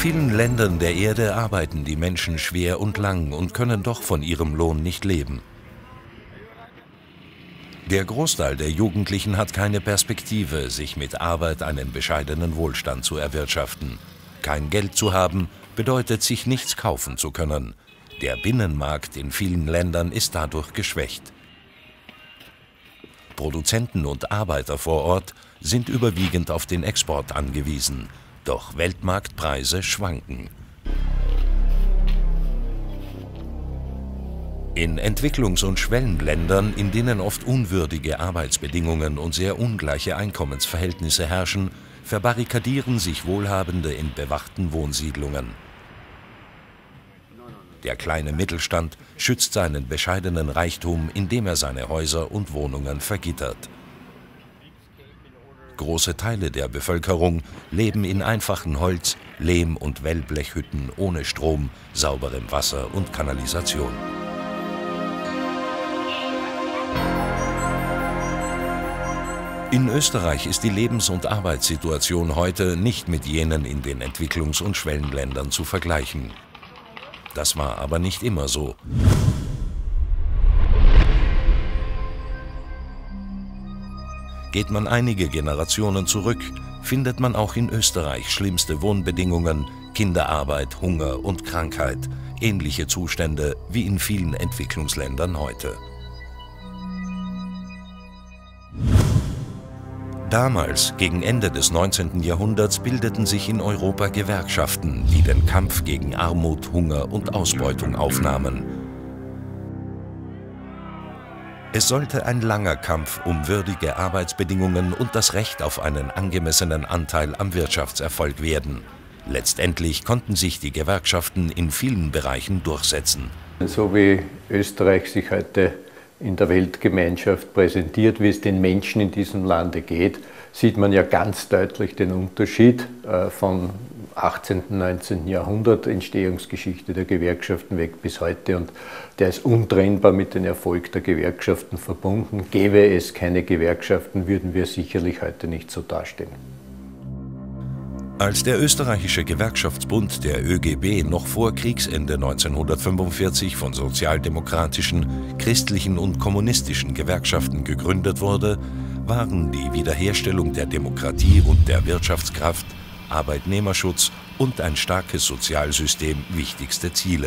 vielen Ländern der Erde arbeiten die Menschen schwer und lang und können doch von ihrem Lohn nicht leben. Der Großteil der Jugendlichen hat keine Perspektive, sich mit Arbeit einen bescheidenen Wohlstand zu erwirtschaften. Kein Geld zu haben, bedeutet, sich nichts kaufen zu können. Der Binnenmarkt in vielen Ländern ist dadurch geschwächt. Produzenten und Arbeiter vor Ort sind überwiegend auf den Export angewiesen. Doch Weltmarktpreise schwanken. In Entwicklungs- und Schwellenländern, in denen oft unwürdige Arbeitsbedingungen und sehr ungleiche Einkommensverhältnisse herrschen, verbarrikadieren sich Wohlhabende in bewachten Wohnsiedlungen. Der kleine Mittelstand schützt seinen bescheidenen Reichtum, indem er seine Häuser und Wohnungen vergittert. Große Teile der Bevölkerung leben in einfachen Holz-, Lehm- und Wellblechhütten ohne Strom, sauberem Wasser und Kanalisation. In Österreich ist die Lebens- und Arbeitssituation heute nicht mit jenen in den Entwicklungs- und Schwellenländern zu vergleichen. Das war aber nicht immer so. Geht man einige Generationen zurück, findet man auch in Österreich schlimmste Wohnbedingungen, Kinderarbeit, Hunger und Krankheit, ähnliche Zustände wie in vielen Entwicklungsländern heute. Damals, gegen Ende des 19. Jahrhunderts, bildeten sich in Europa Gewerkschaften, die den Kampf gegen Armut, Hunger und Ausbeutung aufnahmen. Es sollte ein langer Kampf um würdige Arbeitsbedingungen und das Recht auf einen angemessenen Anteil am Wirtschaftserfolg werden. Letztendlich konnten sich die Gewerkschaften in vielen Bereichen durchsetzen. So wie Österreich sich heute in der Weltgemeinschaft präsentiert, wie es den Menschen in diesem Lande geht, sieht man ja ganz deutlich den Unterschied vom 18. und 19. Jahrhundert, Entstehungsgeschichte der Gewerkschaften weg bis heute, und der ist untrennbar mit dem Erfolg der Gewerkschaften verbunden. Gäbe es keine Gewerkschaften, würden wir sicherlich heute nicht so dastehen. Als der österreichische Gewerkschaftsbund, der ÖGB, noch vor Kriegsende 1945 von sozialdemokratischen, christlichen und kommunistischen Gewerkschaften gegründet wurde, waren die Wiederherstellung der Demokratie und der Wirtschaftskraft, Arbeitnehmerschutz und ein starkes Sozialsystem wichtigste Ziele.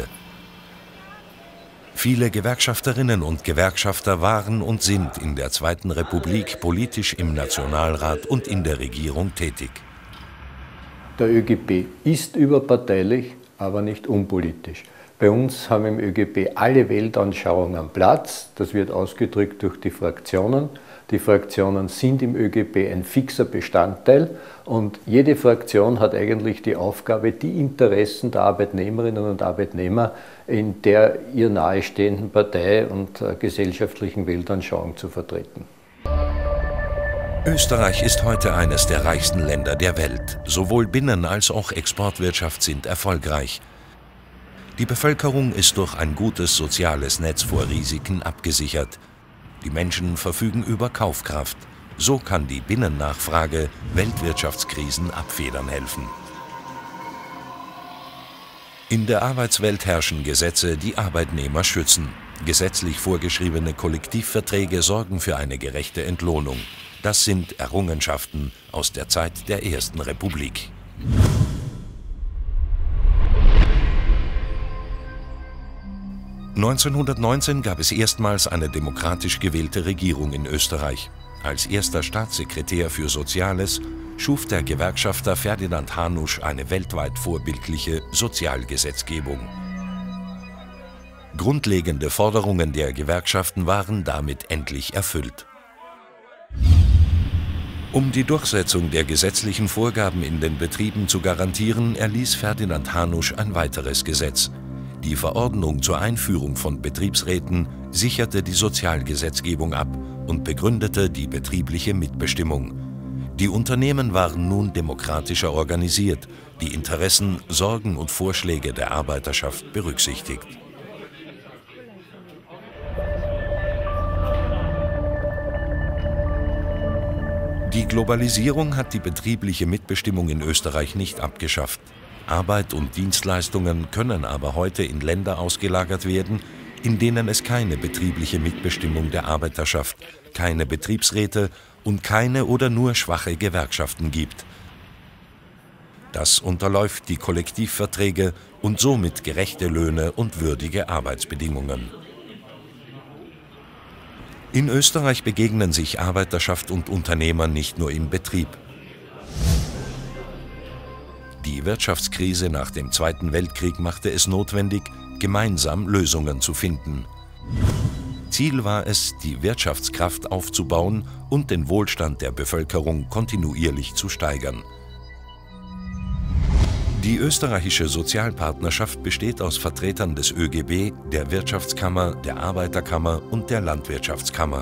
Viele Gewerkschafterinnen und Gewerkschafter waren und sind in der Zweiten Republik politisch im Nationalrat und in der Regierung tätig. Der ÖGB ist überparteilich, aber nicht unpolitisch. Bei uns haben im ÖGB alle Weltanschauungen Platz. Das wird ausgedrückt durch die Fraktionen. Die Fraktionen sind im ÖGB ein fixer Bestandteil und jede Fraktion hat eigentlich die Aufgabe, die Interessen der Arbeitnehmerinnen und Arbeitnehmer in der ihr nahestehenden Partei und gesellschaftlichen Weltanschauung zu vertreten. Österreich ist heute eines der reichsten Länder der Welt. Sowohl Binnen- als auch Exportwirtschaft sind erfolgreich. Die Bevölkerung ist durch ein gutes soziales Netz vor Risiken abgesichert. Die Menschen verfügen über Kaufkraft. So kann die Binnennachfrage Weltwirtschaftskrisen abfedern helfen. In der Arbeitswelt herrschen Gesetze, die Arbeitnehmer schützen. Gesetzlich vorgeschriebene Kollektivverträge sorgen für eine gerechte Entlohnung. Das sind Errungenschaften aus der Zeit der Ersten Republik. (1919) gab es erstmals eine demokratisch gewählte Regierung in Österreich. Als erster Staatssekretär für Soziales schuf der Gewerkschafter Ferdinand Hanusch eine weltweit vorbildliche Sozialgesetzgebung. Grundlegende Forderungen der Gewerkschaften waren damit endlich erfüllt. Um die Durchsetzung der gesetzlichen Vorgaben in den Betrieben zu garantieren, erließ Ferdinand Hanusch ein weiteres Gesetz. Die Verordnung zur Einführung von Betriebsräten sicherte die Sozialgesetzgebung ab und begründete die betriebliche Mitbestimmung. Die Unternehmen waren nun demokratischer organisiert, die Interessen, Sorgen und Vorschläge der Arbeiterschaft berücksichtigt. Die Globalisierung hat die betriebliche Mitbestimmung in Österreich nicht abgeschafft. Arbeit und Dienstleistungen können aber heute in Länder ausgelagert werden, in denen es keine betriebliche Mitbestimmung der Arbeiterschaft, keine Betriebsräte und keine oder nur schwache Gewerkschaften gibt. Das unterläuft die Kollektivverträge und somit gerechte Löhne und würdige Arbeitsbedingungen. In Österreich begegnen sich Arbeiterschaft und Unternehmer nicht nur im Betrieb. Die Wirtschaftskrise nach dem Zweiten Weltkrieg machte es notwendig, gemeinsam Lösungen zu finden. Ziel war es, die Wirtschaftskraft aufzubauen und den Wohlstand der Bevölkerung kontinuierlich zu steigern. Die österreichische Sozialpartnerschaft besteht aus Vertretern des ÖGB, der Wirtschaftskammer, der Arbeiterkammer und der Landwirtschaftskammer.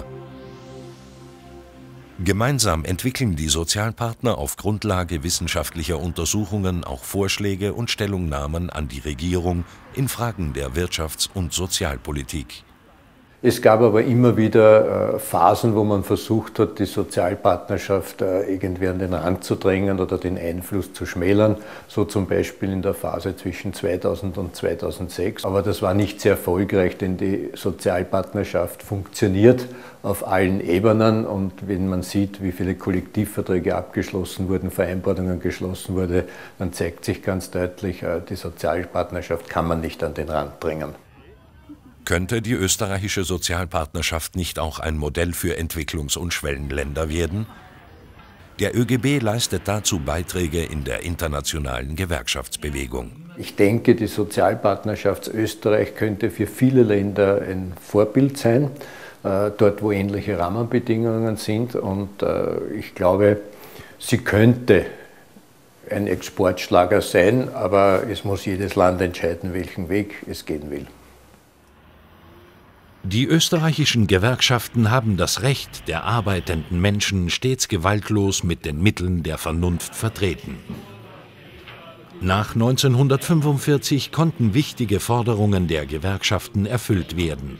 Gemeinsam entwickeln die Sozialpartner auf Grundlage wissenschaftlicher Untersuchungen auch Vorschläge und Stellungnahmen an die Regierung in Fragen der Wirtschafts- und Sozialpolitik. Es gab aber immer wieder Phasen, wo man versucht hat, die Sozialpartnerschaft irgendwie an den Rand zu drängen oder den Einfluss zu schmälern, so zum Beispiel in der Phase zwischen 2000 und 2006. Aber das war nicht sehr erfolgreich, denn die Sozialpartnerschaft funktioniert auf allen Ebenen und wenn man sieht, wie viele Kollektivverträge abgeschlossen wurden, Vereinbarungen geschlossen wurden, dann zeigt sich ganz deutlich, die Sozialpartnerschaft kann man nicht an den Rand drängen. Könnte die österreichische Sozialpartnerschaft nicht auch ein Modell für Entwicklungs- und Schwellenländer werden? Der ÖGB leistet dazu Beiträge in der internationalen Gewerkschaftsbewegung. Ich denke, die Sozialpartnerschaft Österreich könnte für viele Länder ein Vorbild sein, dort wo ähnliche Rahmenbedingungen sind. Und ich glaube, sie könnte ein Exportschlager sein, aber es muss jedes Land entscheiden, welchen Weg es gehen will. Die österreichischen Gewerkschaften haben das Recht der arbeitenden Menschen stets gewaltlos mit den Mitteln der Vernunft vertreten. Nach 1945 konnten wichtige Forderungen der Gewerkschaften erfüllt werden.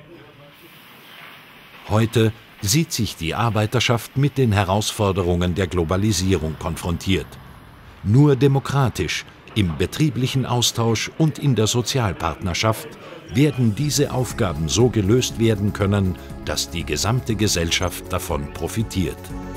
Heute sieht sich die Arbeiterschaft mit den Herausforderungen der Globalisierung konfrontiert. Nur demokratisch, im betrieblichen Austausch und in der Sozialpartnerschaft werden diese Aufgaben so gelöst werden können, dass die gesamte Gesellschaft davon profitiert.